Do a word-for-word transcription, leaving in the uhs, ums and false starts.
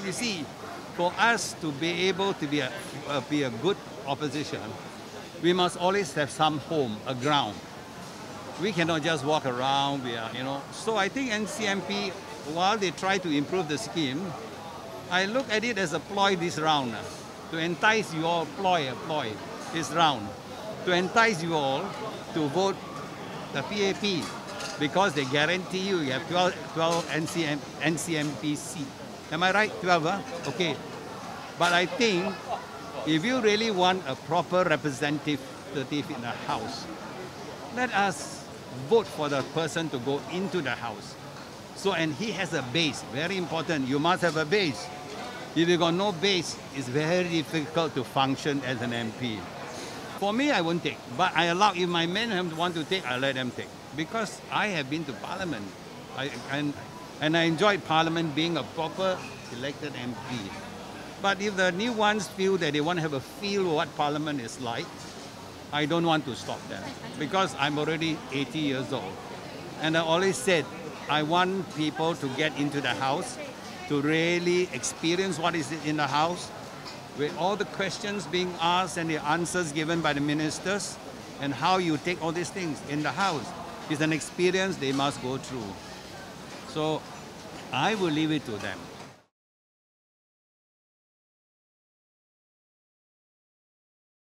You see, for us to be able to be a, uh, be a good opposition, we must always have some home, a ground. We cannot just walk around, we are, you know. So I think N C M P, while they try to improve the scheme, I look at it as a ploy this round. Uh, to entice you all, ploy, a ploy, this round. To entice you all to vote the P A P, because they guarantee you you have twelve, twelve N C M P seats. Am I right? twelve, huh? Okay. But I think if you really want a proper representative in the House, let us vote for the person to go into the House. So, and he has a base, very important. You must have a base. If you got no base, it's very difficult to function as an M P. For me, I won't take, but I allow, if my men want to take, I'll let them take. Because I have been to Parliament, I, and, and I enjoyed Parliament being a proper elected M P. But if the new ones feel that they want to have a feel of what Parliament is like, I don't want to stop them, because I'm already eighty years old. And I always said, I want people to get into the House, to really experience what is in the House, with all the questions being asked and the answers given by the ministers, and how you take all these things in the House. It's an experience they must go through. So I will leave it to them.